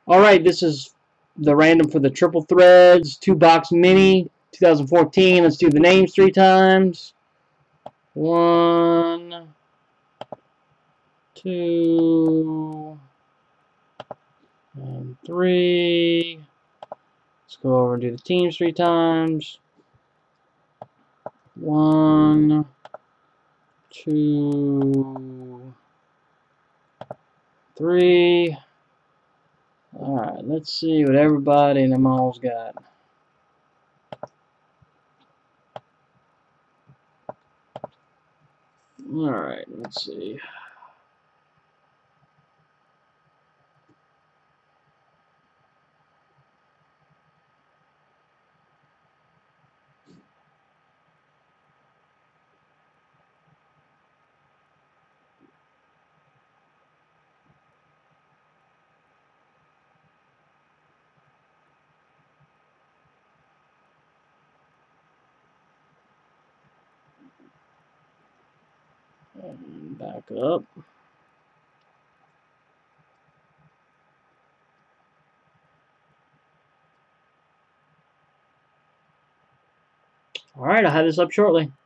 Alright, this is the random for the triple threads, 2-box mini, 2014. Let's do the names 3 times. 1, 2, and 3. Let's go over and do the teams 3 times. 1, 2, 3. Alright, let's see what everybody in the mall's got. Alright, let's see. And back up. Alright, I'll have this up shortly.